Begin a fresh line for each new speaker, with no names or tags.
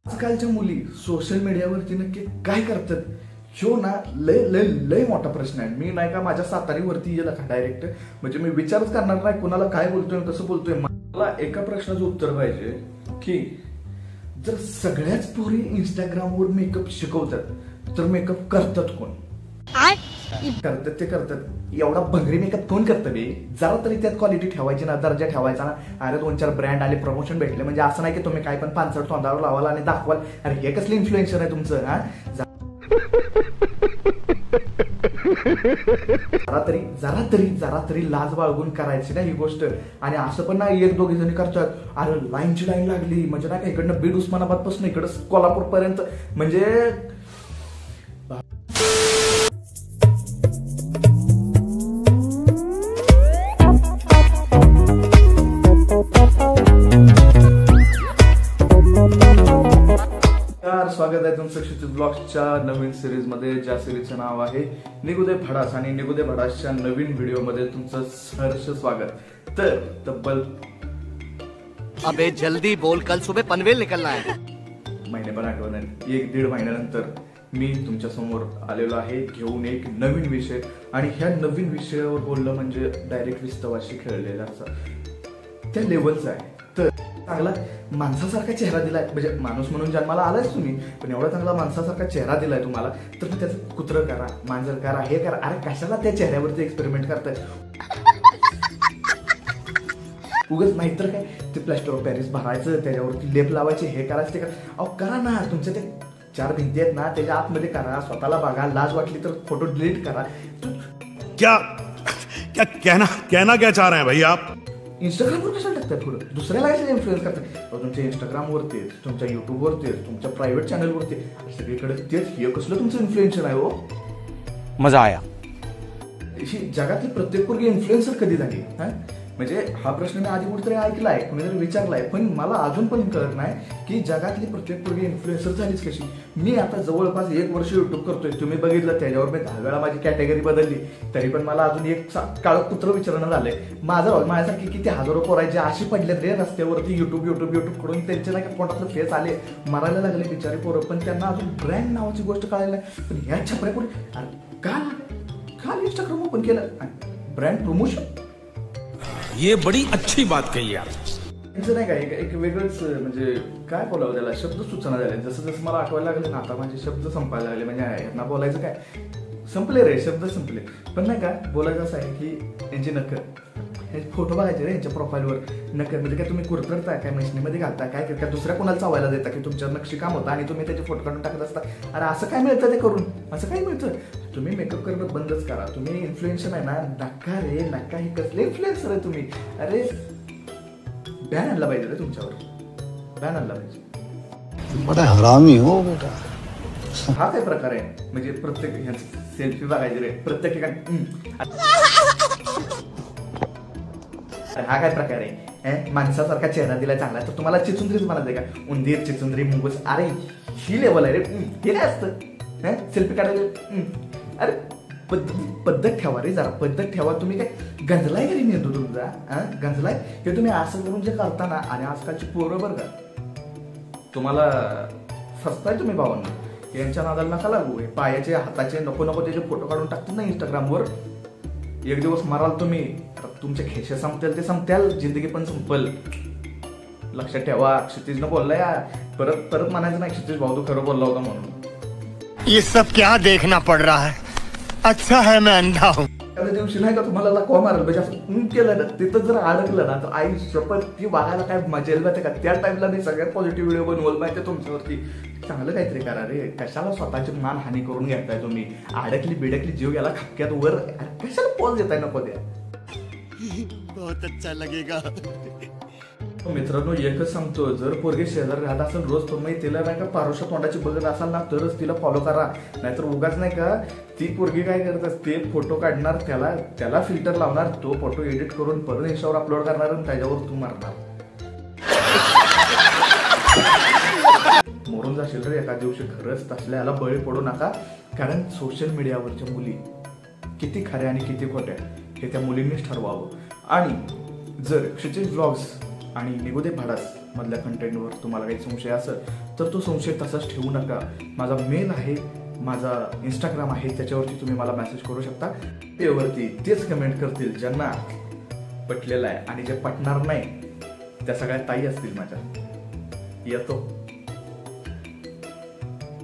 आजकालच्या मुली सोशल मीडियावरती नक्की काय करतात ह्यो ना लय लय लय मोठा प्रश्न आहे. मी नाही का माझ्या सातारीवरती येईल का डायरेक्ट, म्हणजे मी विचारच करणार नाही कुणाला काय बोलतोय कसं बोलतोय. मला एका प्रश्नाचं उत्तर पाहिजे की जर सगळ्याच पोरी इंस्टाग्रामवर मेकअप शिकवतात तर मेकअप करतात कोण? करतात ते करतात. एवढा भंगरी मेकअप कोण करतं बे? जरा तरी त्यात क्वालिटी ठेवायची ना, दर्जा ठेवायचा ना. अरे 2-4 ब्रँड आले, प्रमोशन भेटले, म्हणजे असं नाही की तुम्ही काय पण पानसट तोंडावर लावाल आणि दाखवाल अरे हे कसले इन्फ्लुएन्सर आहे तुमचं. हा जरा तरी लाज बाळगून करायची ना ही गोष्ट. आणि असं पण नाही 1-2 जणी करतात अरे लाईनची लाईन लागली म्हणजे ना का इकडनं बीड उस्मानाबाद पासून इकडं कोल्हापूर पर्यंत, म्हणजे स्वागत आहे तुमचं क्षितिज ब्लॉग्सच्या नवीन सिरीज मध्ये, ज्या सिरीजचं नाव आहे निगू दे भडास. आणि निगू दे भडासच्या नवीन व्हिडिओ मध्ये तुमचं सहर्ष स्वागत. तर तब्बल
अबे जल्दी बोल, कल सुबह पनवेल निकलना है.
महिनेभर आठवण 1-1.5 महिन्यानंतर मी तुमच्या समोर आलेलो आहे घेऊन एक नवीन विषय. आणि ह्या नवीन विषयावर बोललं म्हणजे डायरेक्ट विस्तवाशी खेळलेला त्या लेवलचा आहे. तर चांगला माणसासारखा चेहरा दिलाय, म्हणजे माणूस म्हणून जन्माला आलायच तुम्ही, पण एवढा चांगला माणसासारखा चेहरा दिलाय तुम्हाला, तर मग त्याचं कुत्रं करा, मांजर करा, हे करा. अरे कशाला त्या चेहऱ्यावरती एक्सपेरिमेंट करताय? उगाच नाहीतर काय ते प्लॅस्टर ऑफ पॅरिस भरायचं, त्याच्यावरती लेप लावायचे, हे करायचं, ते करा. अहो करा ना, तुमच्या ते 4 भिंती आहेत ना त्याच्या आतमध्ये करा, स्वतःला बघा, लाज वाटली तर फोटो डिलीट करा.
क्या क्या कहना क्या चाह रहे हैं भाई आप?
इंस्टाग्रामवर कशाला टाकतात पुढं? दुसऱ्याला कशाला इन्फ्लुएन्स करतात? तुमच्या इंस्टाग्रामवरती, तुमच्या युट्यूबवरती, तुमच्या प्रायव्हेट चॅनलवरती, सगळीकडे तेच. हे कसलं तुमचं इन्फ्लुएन्सर आहे हो?
मजा आया.
जगातली प्रत्येक पोरगी इन्फ्लुएन्सर कधी झाली? म्हणजे हा प्रश्न मी आधी कुठेतरी ऐकलाय, कुणीतरी विचारलाय, पण मला अजून पण कळत नाही की जगातली प्रत्येक पोरगी इन्फ्लुएन्सर झालीच कशी. मी आता जवळपास 1 वर्ष युट्यूब करतोय, तुम्ही बघितलं, त्याच्यावर मी 10 वेळा माझी कॅटेगरी बदलली, तरी पण मला अजून एक काळ कुत्र विचारणं झालंय. माझ्यासारखी किती हजारो पोरायचे अशी पडले रे रस्त्यावरती युट्यूब करून, त्यांचे नाही कोणातलं फेस आले, मरायला लागले बिचारी पोरं, पण त्यांना अजून ब्रँड नावाची गोष्ट कळायला नाही. पण ह्या छपऱ्या पोरी काल इंस्टाग्राम ओपन केलं, ब्रँड प्रमोशन.
ये बड़ी अच्छी बात कही यार.
त्यांचं नाही का एक वेगळंच, म्हणजे काय बोलावं त्याला, शब्द सूचना झाले. जसं जसं मला आठवायला लागले ना, आता माझे शब्द संपायला लागले. म्हणजे यांना बोलायचं काय, संपले रे शब्द, संपले. पण नाही का बोलायचं असं आहे की यांची नखर, हे फोटो बघायचे रे यांच्या प्रोफाईलवर. नखर म्हणजे काय तुम्ही कुरतरता काय, मशीनीमध्ये घालता काय, काय दुसऱ्या कोणाला चावायला देता की तुमच्या नक्षी काम होता आणि तुम्ही त्याचे फोटो काढून टाकत असता? अरे असं काय मिळतं ते करून? असं काय मिळतं? तुम्ही मेकअप करणं बंदच करा. तुम्ही इन्फ्लुएन्सर आहे ना, नका रे नका. हे कसले इन्फ्लुएन्सर आहे तुम्ही? अरे बॅन आणला पाहिजे रे तुमच्यावर, बॅन आणला पाहिजे.
बड़ा हरामी हो बेटा.
हा काय प्रकार आहे? म्हणजे प्रत्येक ह्याचं सेल्फी बघायची रे प्रत्येक ठिकाणी. हा काय प्रकार आहे? माणसासारखा चेहरा दिला चांगला तर तुम्हाला चिचुंद्रीच म्हणायचं का? उंदीर, चिचुंद्री, मुंगूस. अरे ही लेवल आहे रे. हे काय असतं सेल्फी काढायला? अरे पद्धत ठेवा रे, जरा पद्धत ठेवा. तुम्ही काय गंजलाय घरी नेतो तुमचा? गंजलाय हे तुम्ही असं करून जे करताना. आणि आजकालची पोरं बरं का तुम्हाला फसताय तुम्ही भावांना, यांच्या नादाला नका लागू. हे पायाचे हाताचे नको त्याचे फोटो काढून टाकतात ना इंस्टाग्रामवर. एक दिवस मराल तुम्ही, तुमचे खेशे संपतील ते संपत्याल, जिंदगी पण संपल. लक्षात ठेवा. क्षितिजनं बोललाय, परत म्हणायचं नाही क्षितिज भाऊ तू खरं बोलला होता म्हणून.
ये सब क्या देखना पड़ रहा है? अच्छा है मैं अंधा हूँ.
त्या दिवशी नाही का तुम्हाला लकवा मारल म्हणजे असं केलं ना, तिथं जर अडकलं ना तर आई शपथ ती बघायला काय मजा येईल माहिती का? त्या टाइमला मी सगळ्यात पॉझिटिव्ह व्हिडिओ बनवलं माहिती तुमच्यावरती. चांगलं काहीतरी करा रे. कशाला स्वतःची मान हानी करून घेताय तुम्ही? अडकली बिडकली जीव गेला खपक्यात वर, कशाला पॉज देताय? नको द्या.
बहुत अच्छा लगेगा.
मित्रांनो एकच सांगतो, जर पोरगी शेजारी राहत असेल रोज तुम्ही तिला नाही का पारोशा तोंडाची बघत असाल ना तरच तिला फॉलो करा. नाहीतर उगाच नाही का ती पोरगी काय करत असते, फोटो काढणार, त्याला फिल्टर लावणार, तो फोटो एडिट करून परत इंस्टावर अपलोड करणार आणि त्याच्यावर तू मारणार. मरून जाशील रे एका दिवशी. खरंच तसल्या याला बळी पडू नका. कारण सोशल मीडियावरच्या मुली किती खऱ्या आणि किती खोट्या हे त्या मुलींनीच ठरवावं. आणि जर क्षितिज व्लॉग्स आणि निगू दे भडास मधल्या कंटेंटवर तुम्हाला काही संशय असेल तर तो संशय तसाच ठेवू नका. माझा मेल आहे, माझा इंस्टाग्राम आहे, त्याच्यावरती तुम्ही मला मेसेज करू शकता. त्यावरती तेच कमेंट करतील ज्यांना पटलेलं आहे, आणि जे पटणार नाही त्या सगळ्या ताई असतील माझ्या. येतो.